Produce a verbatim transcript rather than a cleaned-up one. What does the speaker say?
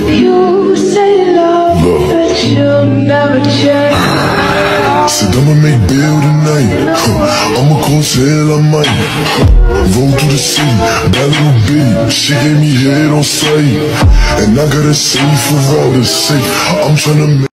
You say love, love, but you'll never change. Said I'ma make bail tonight, huh. I'ma cause hell I might. Roll through the city, bad little bitty. She gave me head on sight, and I got a safe for all the sake. I'm tryna make